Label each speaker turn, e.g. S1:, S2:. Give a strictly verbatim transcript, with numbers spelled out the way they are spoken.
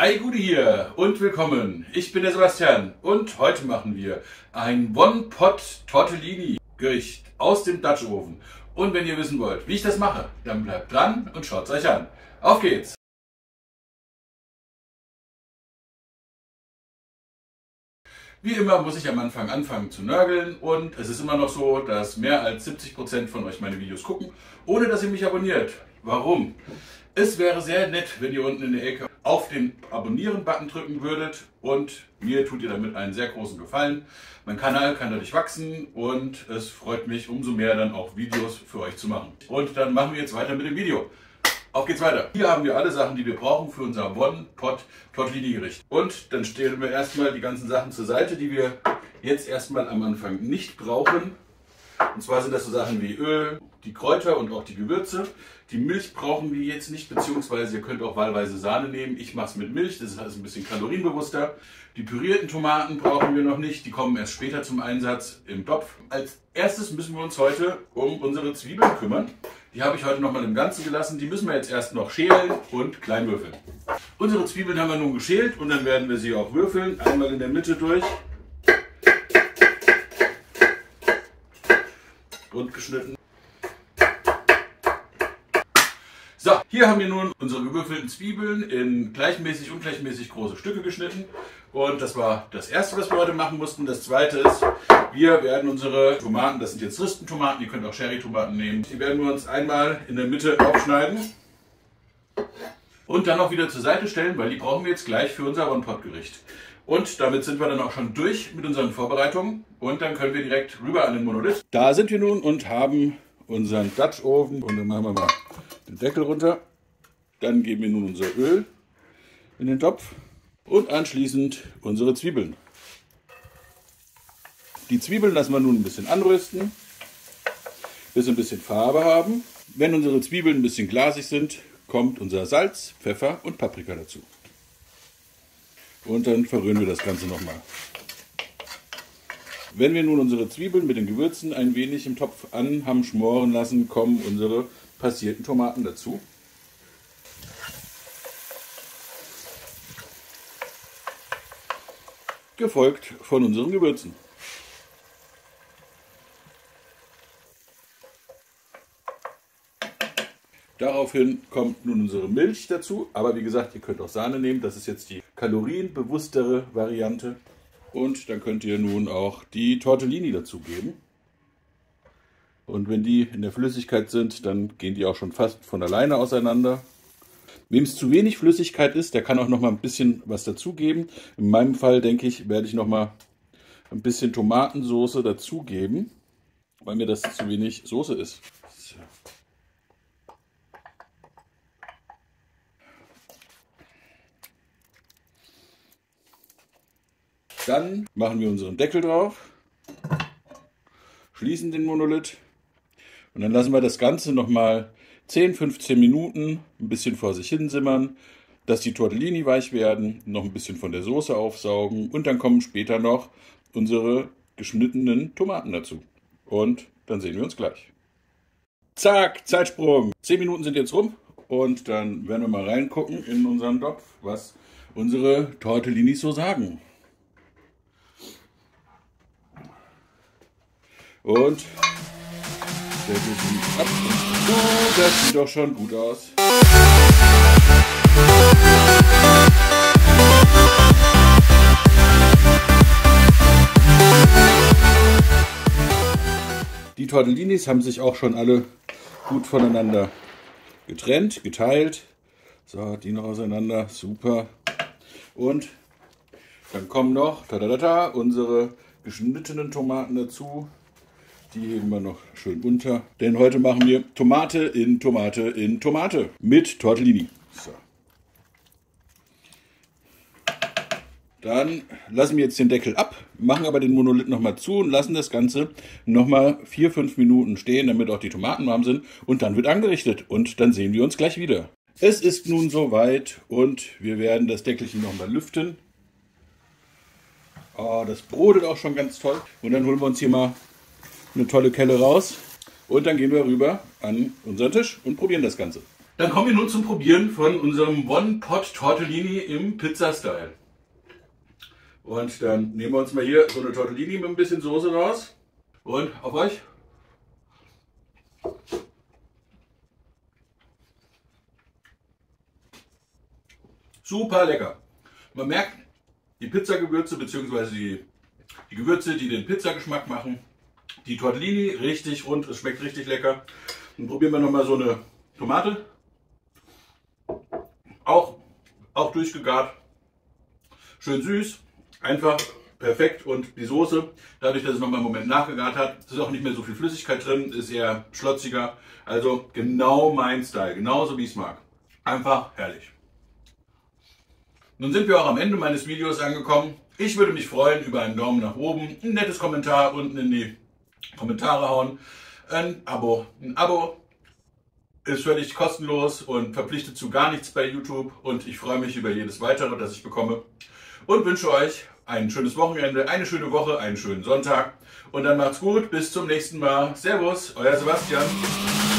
S1: Ei Gude hier und willkommen. Ich bin der Sebastian und heute machen wir ein One-Pot-Tortellini-Gericht aus dem Dutch Oven. Und wenn ihr wissen wollt, wie ich das mache, dann bleibt dran und schaut es euch an. Auf geht's! Wie immer muss ich am Anfang anfangen zu nörgeln und es ist immer noch so, dass mehr als siebzig Prozent von euch meine Videos gucken, ohne dass ihr mich abonniert. Warum? Es wäre sehr nett, wenn ihr unten in der Ecke auf den Abonnieren-Button drücken würdet und mir tut ihr damit einen sehr großen Gefallen. Mein Kanal kann dadurch wachsen und es freut mich umso mehr dann auch Videos für euch zu machen. Und dann machen wir jetzt weiter mit dem Video. Auf geht's weiter. Hier haben wir alle Sachen, die wir brauchen für unser One-Pot-Tortellini-Gericht. Und dann stellen wir erstmal die ganzen Sachen zur Seite, die wir jetzt erstmal am Anfang nicht brauchen. Und zwar sind das so Sachen wie Öl, die Kräuter und auch die Gewürze. Die Milch brauchen wir jetzt nicht, beziehungsweise ihr könnt auch wahlweise Sahne nehmen. Ich mache es mit Milch, das ist alles ein bisschen kalorienbewusster. Die pürierten Tomaten brauchen wir noch nicht, die kommen erst später zum Einsatz im Topf. Als erstes müssen wir uns heute um unsere Zwiebeln kümmern. Die habe ich heute noch mal im Ganzen gelassen. Die müssen wir jetzt erst noch schälen und klein würfeln. Unsere Zwiebeln haben wir nun geschält und dann werden wir sie auch würfeln. Einmal in der Mitte durch. Und geschnitten. So, hier haben wir nun unsere gewürfelten Zwiebeln in gleichmäßig, ungleichmäßig große Stücke geschnitten. Und das war das erste, was wir heute machen mussten. Das zweite ist, wir werden unsere Tomaten, das sind jetzt Ristentomaten, ihr könnt auch Cherry-Tomaten nehmen, die werden wir uns einmal in der Mitte aufschneiden und dann auch wieder zur Seite stellen, weil die brauchen wir jetzt gleich für unser One-Pot-Gericht. Und damit sind wir dann auch schon durch mit unseren Vorbereitungen und dann können wir direkt rüber an den Monolith. Da sind wir nun und haben unseren Dutch Oven und dann machen wir mal den Deckel runter. Dann geben wir nun unser Öl in den Topf und anschließend unsere Zwiebeln. Die Zwiebeln lassen wir nun ein bisschen anrösten, bis sie ein bisschen Farbe haben. Wenn unsere Zwiebeln ein bisschen glasig sind, kommt unser Salz, Pfeffer und Paprika dazu. Und dann verrühren wir das Ganze nochmal. Wenn wir nun unsere Zwiebeln mit den Gewürzen ein wenig im Topf an haben schmoren lassen, kommen unsere passierten Tomaten dazu. Gefolgt von unseren Gewürzen. Daraufhin kommt nun unsere Milch dazu, aber wie gesagt, ihr könnt auch Sahne nehmen, das ist jetzt die kalorienbewusstere Variante. Und dann könnt ihr nun auch die Tortellini dazugeben. Und wenn die in der Flüssigkeit sind, dann gehen die auch schon fast von alleine auseinander. Wem es zu wenig Flüssigkeit ist, der kann auch noch mal ein bisschen was dazugeben. In meinem Fall, denke ich, werde ich noch mal ein bisschen Tomatensauce dazugeben, weil mir das zu wenig Soße ist. So. Dann machen wir unseren Deckel drauf, schließen den Monolith und dann lassen wir das Ganze noch mal zehn, fünfzehn Minuten ein bisschen vor sich hin simmern, dass die Tortellini weich werden, noch ein bisschen von der Soße aufsaugen und dann kommen später noch unsere geschnittenen Tomaten dazu. Und dann sehen wir uns gleich. Zack, Zeitsprung. zehn Minuten sind jetzt rum und dann werden wir mal reingucken in unseren Topf, was unsere Tortellinis so sagen. Und der geht ab. Oh, das sieht doch schon gut aus. Die Tortellinis haben sich auch schon alle gut voneinander getrennt, geteilt. So, die noch auseinander, super. Und dann kommen noch tadadada, unsere geschnittenen Tomaten dazu. Die heben wir noch schön unter, denn heute machen wir Tomate in Tomate in Tomate mit Tortellini. So. Dann lassen wir jetzt den Deckel ab, machen aber den Monolith nochmal zu und lassen das Ganze nochmal vier, fünf Minuten stehen, damit auch die Tomaten warm sind. Und dann wird angerichtet und dann sehen wir uns gleich wieder. Es ist nun soweit und wir werden das Deckelchen nochmal lüften. Oh, das brodelt auch schon ganz toll. Und dann holen wir uns hier mal eine tolle Kelle raus und dann gehen wir rüber an unseren Tisch und probieren das Ganze. Dann kommen wir nun zum Probieren von unserem One-Pot-Tortellini im Pizza-Style. Und dann nehmen wir uns mal hier so eine Tortellini mit ein bisschen Soße raus. Und auf euch. Super lecker. Man merkt die Pizzagewürze bzw. Die, die Gewürze, die den Pizzageschmack machen. Die Tortellini richtig rund, es schmeckt richtig lecker. Dann probieren wir nochmal so eine Tomate. Auch, auch durchgegart. Schön süß. Einfach perfekt. Und die Soße, dadurch, dass es nochmal einen Moment nachgegart hat, ist auch nicht mehr so viel Flüssigkeit drin, ist eher schlotziger. Also genau mein Style, genauso wie ich es mag. Einfach herrlich. Nun sind wir auch am Ende meines Videos angekommen. Ich würde mich freuen über einen Daumen nach oben, ein nettes Kommentar unten in die Kommentare hauen, ein Abo. Ein Abo ist völlig kostenlos und verpflichtet zu gar nichts bei YouTube und ich freue mich über jedes weitere, das ich bekomme und wünsche euch ein schönes Wochenende, eine schöne Woche, einen schönen Sonntag und dann macht's gut, bis zum nächsten Mal. Servus, euer Sebastian.